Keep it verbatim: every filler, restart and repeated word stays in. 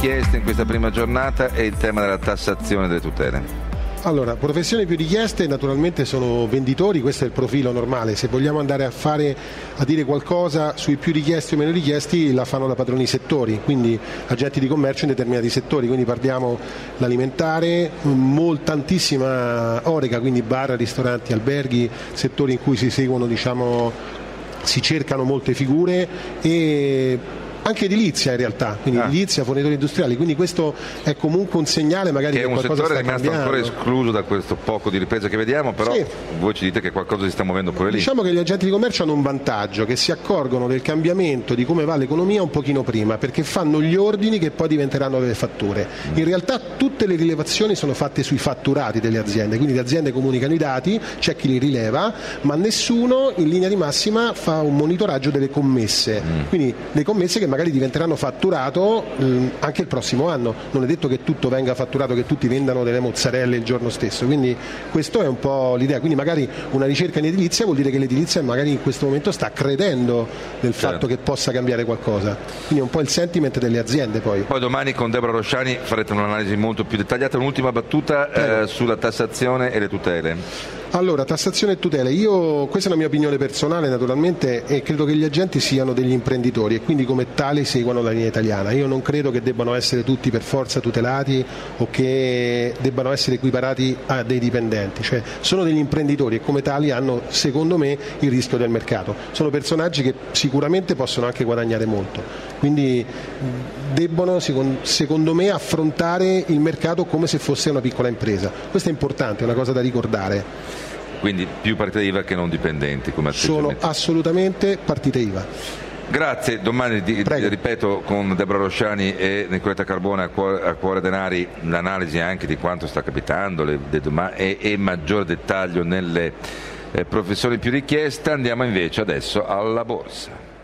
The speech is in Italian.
richieste in questa prima giornata è il tema della tassazione delle tutele. Allora, professioni più richieste naturalmente sono venditori, questo è il profilo normale. Se vogliamo andare a fare a dire qualcosa sui più richiesti o meno richiesti, la fanno da padroni settori, quindi agenti di commercio in determinati settori, quindi parliamo l'alimentare, molta, tantissima oreca, quindi bar, ristoranti, alberghi, settori in cui si seguono, diciamo, si cercano molte figure, e anche edilizia in realtà, quindi ah. edilizia, fornitori industriali, quindi questo è comunque un segnale magari che, che è un settore rimasto ancora escluso da questo poco di ripresa che vediamo, però sì. Voi ci dite che qualcosa si sta muovendo pure lì. Diciamo che gli agenti di commercio hanno un vantaggio, che si accorgono del cambiamento di come va l'economia un pochino prima, perché fanno gli ordini che poi diventeranno delle fatture. In realtà tutte le rilevazioni sono fatte sui fatturati delle aziende, quindi le aziende comunicano i dati, c'è chi li rileva, ma nessuno in linea di massima fa un monitoraggio delle commesse, mm. quindi le commesse che magari diventeranno fatturato eh, anche il prossimo anno. Non è detto che tutto venga fatturato, che tutti vendano delle mozzarelle il giorno stesso, quindi questo è un po' l'idea. Quindi magari una ricerca in edilizia vuol dire che l'edilizia magari in questo momento sta credendo nel certo. fatto che possa cambiare qualcosa, quindi è un po' il sentiment delle aziende. Poi poi domani con Deborah Rosciani farete un'analisi molto più dettagliata. Un'ultima battuta eh, sulla tassazione e le tutele. Allora, tassazione e tutele, io, questa è una mia opinione personale naturalmente, e credo che gli agenti siano degli imprenditori e quindi come tali seguono la linea italiana. Io non credo che debbano essere tutti per forza tutelati o che debbano essere equiparati a dei dipendenti, cioè sono degli imprenditori e come tali hanno, secondo me, il rischio del mercato. Sono personaggi che sicuramente possono anche guadagnare molto, quindi debbono, secondo me, affrontare il mercato come se fosse una piccola impresa. Questo è importante, è una cosa da ricordare. Quindi più partite I V A che non dipendenti come sono assolutamente partite I V A. Grazie, domani di, ripeto con Deborah Rosciani e Nicoletta Carbone a cuore, a cuore denari l'analisi anche di quanto sta capitando le, le domani, e, e maggior dettaglio nelle eh, professioni più richieste. Andiamo invece adesso alla borsa.